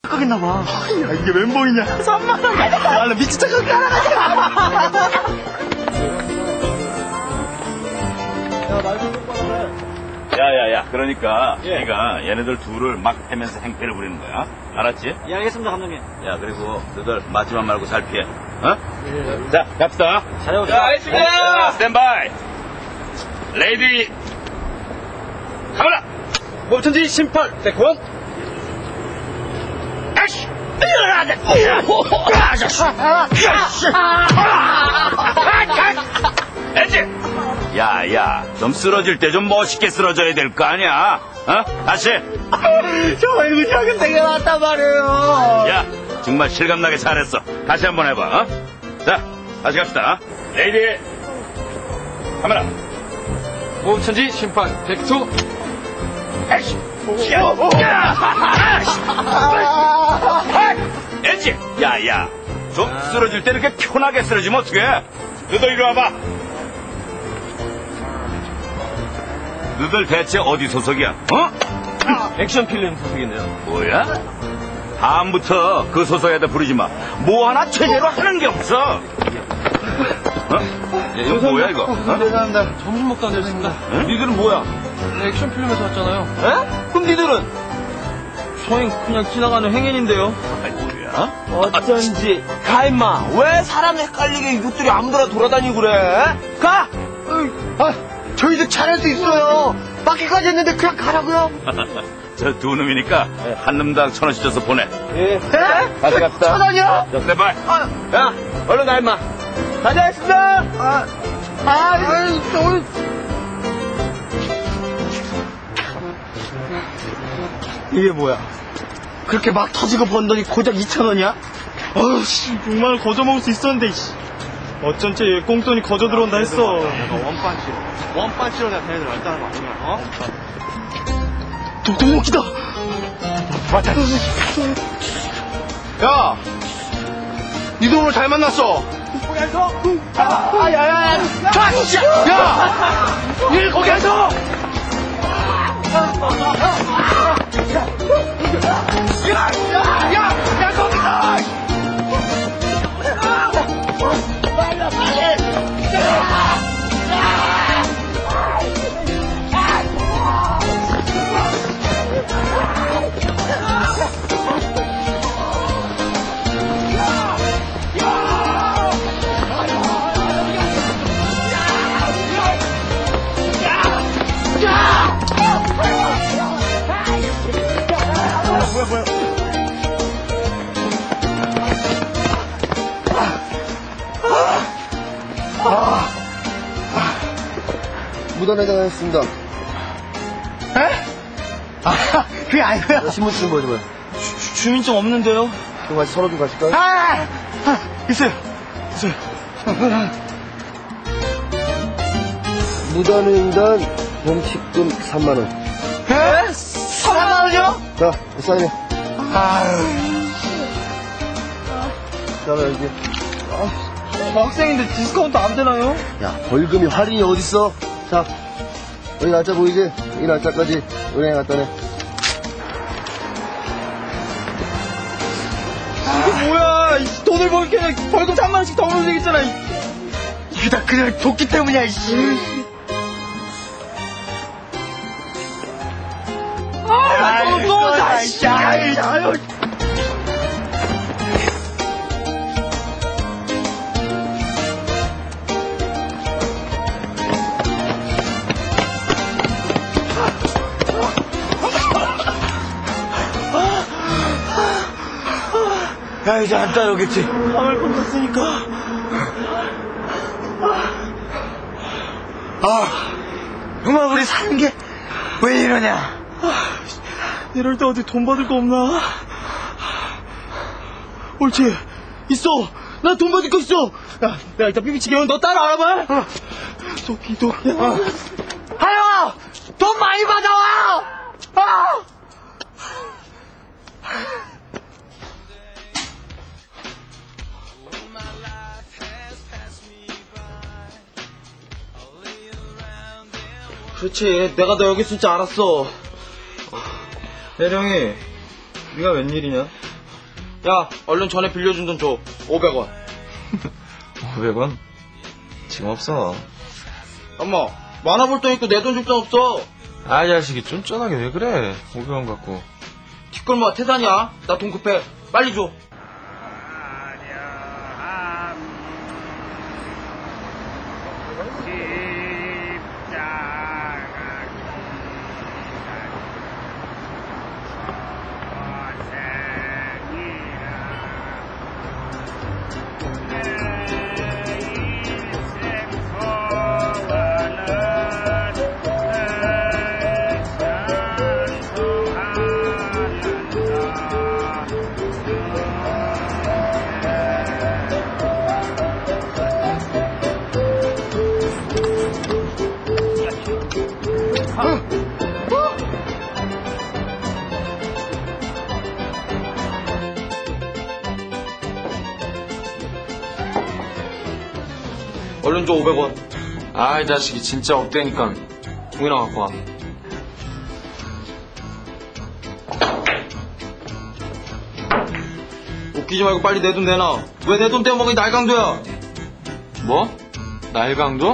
착각했나봐. 야, 이게 멘붕이냐? 3만원. 아, 미친 척하게 알아가지고. 야, 말 좀 똑바로 해. 야야야, 그러니까 예. 네가 얘네들 둘을 막 패면서 행패를 부리는 거야. 알았지? 예, 알겠습니다, 감독님. 야, 그리고 너들 맞지만 말고 잘 피해. 어? 예. 자, 갑시다. 잘해봅시다. 알겠습니다. 스탠바이. 레이디. 카메라. 멈춘지 심판 세컨. 액션. 엔진. 야야, 좀 쓰러질 때 좀 멋있게 쓰러져야 될 거 아니야? 어? 다시. 저 이거 작은 되게 왔단 말이에요. 야, 정말 실감나게 잘했어. 다시 한번 해봐. 어? 자, 다시 갑시다. 레이디. 카메라. 멈춘지 심판 백투. 액션. 엔진. 야야, 좀 쓰러질 때 이렇게 편하게 쓰러지면 어떡해? 너도 이리 와봐. 너들 대체 어디 소속이야? 어? 액션 필름 소속인데요. 뭐야? 다음부터 그 소속 애들 부르지 마. 뭐 하나 제대로 하는 게 없어. 어? 이거 뭐야 이거? 어? 죄송합니다. 점심 먹다 내렸습니다. 응? 니들은 뭐야? 액션 필름에서 왔잖아요. 에? 그럼 니들은? 저희 그냥 지나가는 행인인데요. 아니 뭐야? 어쩐지 가 임마. 왜 사람 헷갈리게 이것들이 아무데나 돌아다니고 그래? 가! 아, 저희도 잘할 수 있어요. 막기까지 했는데 그냥 가라고요. 저 두 놈이니까 한 놈당 1,000원씩 줘서 보내. 예. 다시 갑시다. 1,000원이요? 자, 제발. 야, 얼른 가 임마. 가자했습니다. 이게 뭐야? 그렇게 막 터지고 번 돈이 고작 2,000원이야? 어우, 씨, 6만원 거저 먹을 수 있었는데, 씨. 어쩐지 얘 꽁돈이 거저 들어온다 했어. 원판치로 내가 걔네들 왔다는 거 아니야? 어? 도둑이다. 맞아. 야, 니 동물 잘 만났어. 야야야, 야, 니 거기에서. 야, 거기서. 무단회장했습니다. 에? 아, 그게 아니고요. 신분증 보여줘봐요. 주민증 없는데요? 그럼 같이 서로 좀 가실까요? 있어요. 무단횡단 범칙금 3만원. 에? 3만원이요? 자, 사인해. 아유, 자, 여기. 학생인데 디스카운트 안 되나요? 야, 벌금이 할인이 어딨어? 자, 여기 날짜 보이지? 이 날짜까지 은행에 갖다 내. 이게 뭐야? 이 돈을 벌게 벌금 3만원씩 더 오르면 되겠잖아. 이게 다 그냥 도끼 때문이야, 이씨. 또 다시. 아유. 야, 이제 안 따라오겠지. 방을 건넜으니까. 정말 우리 사는 게 왜 이러냐? 이럴 때 어디 돈 받을 거 없나? 옳지. 있어. 나 돈 받을 거 있어. 야, 내가 이따 삐삐치게 오면 너 따라 알아봐. 도끼. 하영아! 돈 많이 받아와! 그렇지. 내가 너 여기 있을 줄 알았어. 혜령이, 네가 웬일이냐? 야, 얼른 전에 빌려준 돈 줘. 500원. 500원? 지금 없어. 엄마, 만화볼 돈 있고 내 돈 줄 돈 없어. 아, 이 자식이 쫀쫀하게 왜 그래? 500원 갖고. 뒷골마 태산이야. 나 돈 급해. 빨리 줘. 얼른 줘, 500원. 아, 이 자식이 진짜 없대니까 종이나 갖고 와. 웃기지 말고 빨리 내 돈 내놔. 왜 내 돈 떼먹으니 날강도야? 뭐? 날강도?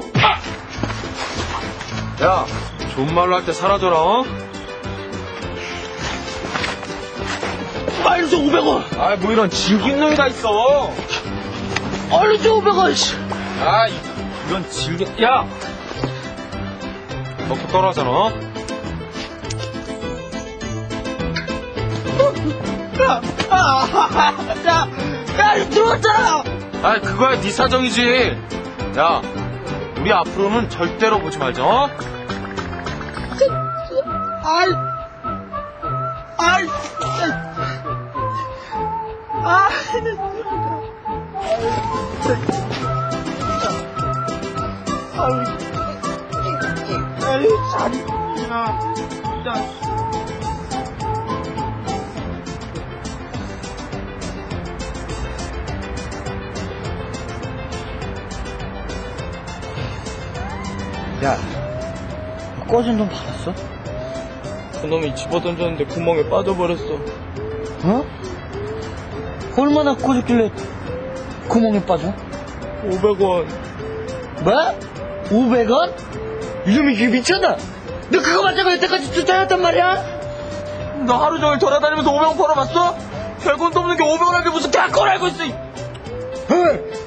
야, 좋은 말로 할 때 사라져라, 어? 빨리 줘, 500원! 아, 뭐 이런 질긴 놈이 다 있어. 얼른 줘, 500원, 씨! 아, 이런 질긴, 야! 너도 떨어하잖아, 어? 야, 이거 들어왔잖아! 아, 그거야 네 사정이지. 야, 우리 앞으로는 절대로 보지 말자, 어? 아이, 아이, 야, 꺼진 돈 받았어? 그놈이 집어던졌는데 구멍에 빠져버렸어. 어? 얼마나 꺼졌길래 구멍에 빠져? 500원. 뭐? 500원? 이놈이 이게 미쳤나? 너 그거 맞자고 여태까지 쫓아냈단 말이야? 너 하루 종일 돌아다니면서 500원 벌어봤어? 별건도 없는 게 500원한테 무슨 개꼴 알고 있어! 헐!